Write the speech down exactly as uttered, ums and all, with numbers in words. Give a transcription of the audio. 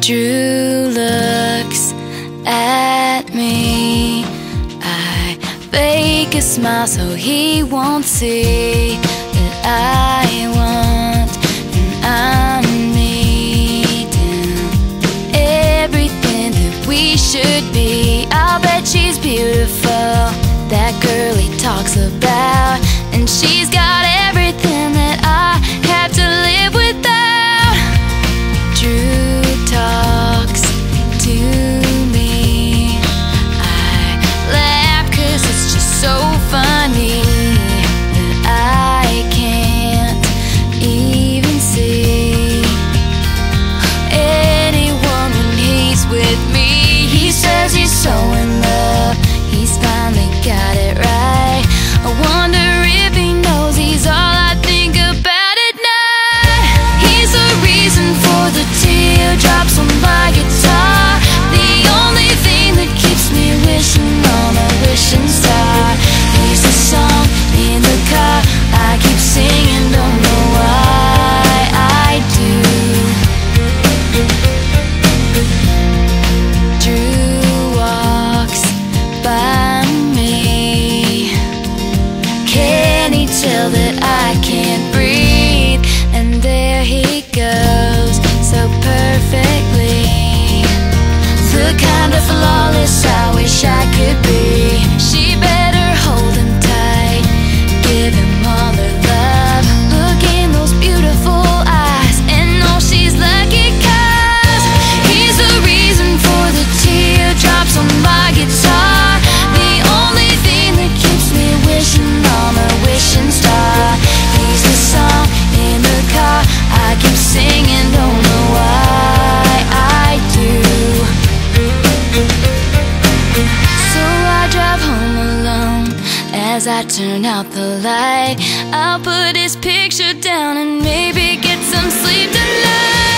Drew looks at me. I fake a smile so he won't see that I want and I'm needing everything that we should be. I'll bet she's beautiful, that girl he talks about, and she's got everything that I have to live without. Drew talks to me. I laugh cause it's just so funny that I can't even see anyone when he's with me. He says he's so in love, he's finally got it right. I wonder if he knows he's all I think about at night. He's the reason for the teardrops on my guitar, the only thing that keeps me wishing on a wishing star. He's the song in the car I keep singing, don't know why I do. Drew walks by me. Can he tell that I can't breathe? And there he goes, so perfectly, the kind of flawless I wish I could be. She better hold him tight, give him all her love. Look in those beautiful eyes and know she's lucky cause he's the reason for the teardrops on my guitar, the only thing that keeps me wishing on a wishing star. He's the song in the car I keep singing, don't know why I do. So I drive home alone. As I turn out the light, I'll put his picture down and maybe get some sleep tonight.